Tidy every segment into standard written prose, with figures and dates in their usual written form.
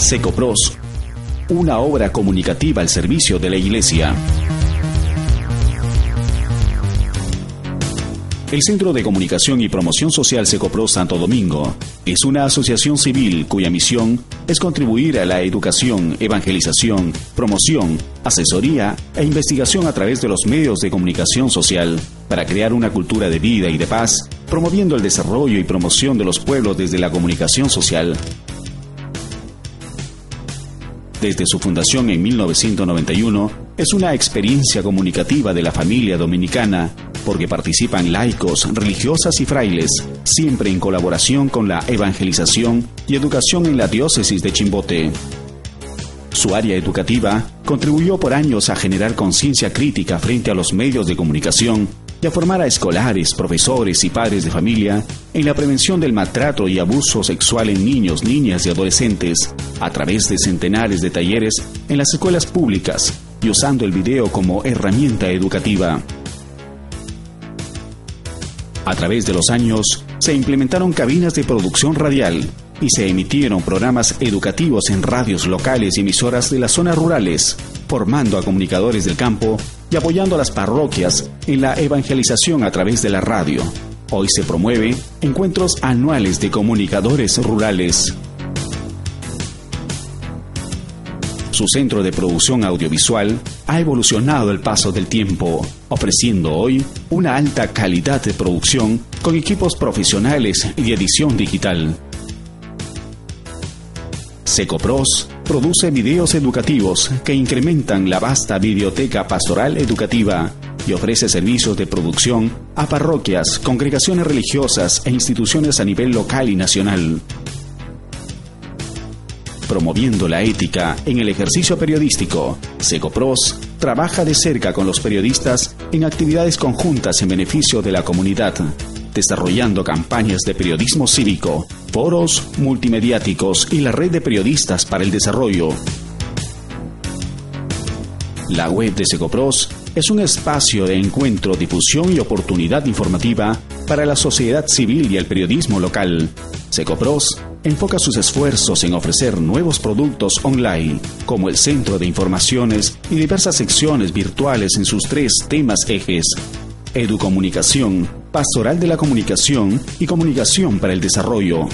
Secopros, una obra comunicativa al servicio de la Iglesia. El Centro de Comunicación y Promoción Social Secopros Santo Domingo es una asociación civil cuya misión es contribuir a la educación, evangelización, promoción, asesoría e investigación a través de los medios de comunicación social para crear una cultura de vida y de paz, promoviendo el desarrollo y promoción de los pueblos desde la comunicación social. Desde su fundación en 1991, es una experiencia comunicativa de la familia dominicana, porque participan laicos, religiosas y frailes, siempre en colaboración con la evangelización y educación en la diócesis de Chimbote. Su área educativa contribuyó por años a generar conciencia crítica frente a los medios de comunicación y a formar a escolares, profesores y padres de familia en la prevención del maltrato y abuso sexual en niños, niñas y adolescentes a través de centenares de talleres en las escuelas públicas y usando el video como herramienta educativa. A través de los años, se implementaron cabinas de producción radial y se emitieron programas educativos en radios locales y emisoras de las zonas rurales, formando a comunicadores del campo y apoyando a las parroquias en la evangelización a través de la radio. Hoy se promueve encuentros anuales de comunicadores rurales. Su centro de producción audiovisual ha evolucionado al paso del tiempo, ofreciendo hoy una alta calidad de producción con equipos profesionales y edición digital. Secopros produce videos educativos que incrementan la vasta biblioteca pastoral educativa y ofrece servicios de producción a parroquias, congregaciones religiosas e instituciones a nivel local y nacional. Promoviendo la ética en el ejercicio periodístico, Secopros trabaja de cerca con los periodistas en actividades conjuntas en beneficio de la comunidad, desarrollando campañas de periodismo cívico, foros multimediáticos y la red de periodistas para el desarrollo. La web de Secopros es un espacio de encuentro, difusión y oportunidad informativa para la sociedad civil y el periodismo local. Secopros enfoca sus esfuerzos en ofrecer nuevos productos online, como el Centro de Informaciones y diversas secciones virtuales en sus 3 temas ejes: educomunicación, pastoral de la comunicación y comunicación para el desarrollo.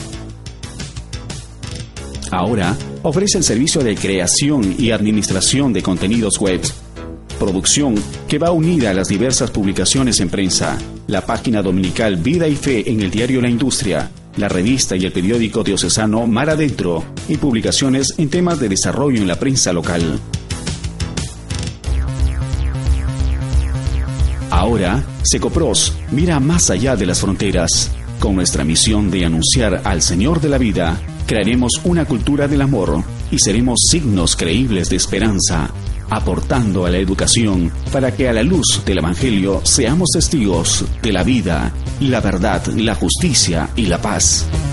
Ahora ofrece el servicio de creación y administración de contenidos web, producción que va unida a las diversas publicaciones en prensa, la página dominical Vida y Fe en el diario La Industria, la revista y el periódico diocesano Mar Adentro y publicaciones en temas de desarrollo en la prensa local. Ahora, Secopros mira más allá de las fronteras. Con nuestra misión de anunciar al Señor de la vida, crearemos una cultura del amor y seremos signos creíbles de esperanza, aportando a la educación para que a la luz del Evangelio seamos testigos de la vida, la verdad, la justicia y la paz.